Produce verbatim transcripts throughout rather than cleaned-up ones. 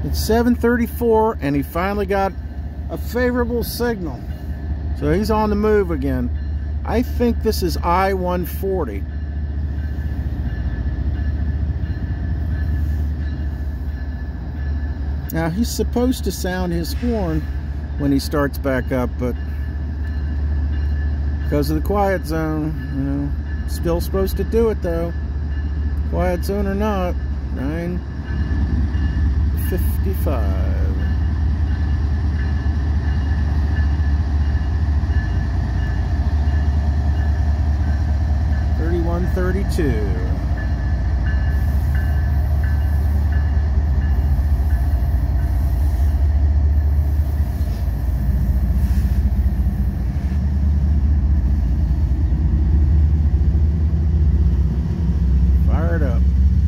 It's seven thirty-four and he finally got a favorable signal. So he's on the move again. I think this is I one forty. Now he's supposed to sound his horn when he starts back up, but because of the quiet zone, you know, still supposed to do it though. Quiet zone or not. nine fifty-five. thirty-one thirty-two. Fired up.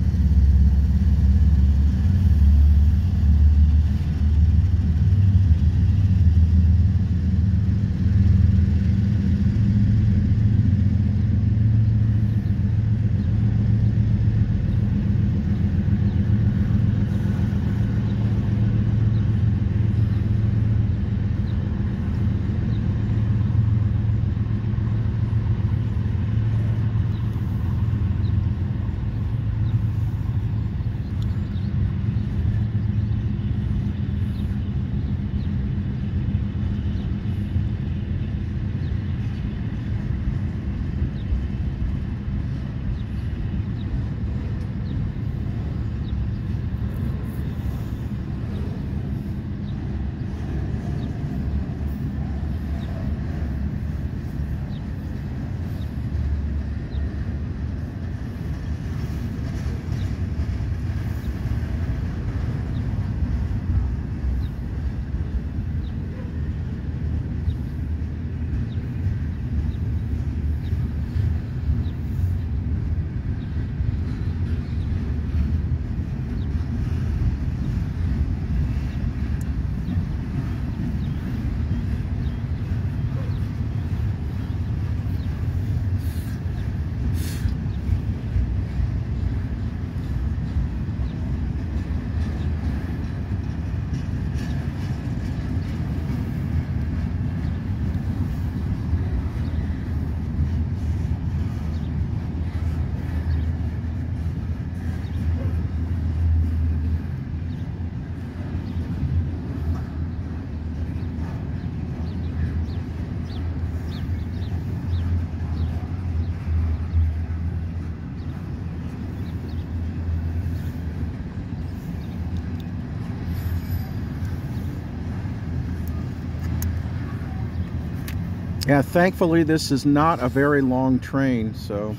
Yeah, thankfully this is not a very long train, so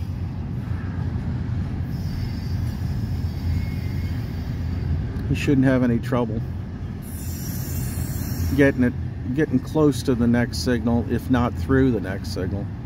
you shouldn't have any trouble getting it, getting close to the next signal, if not through the next signal.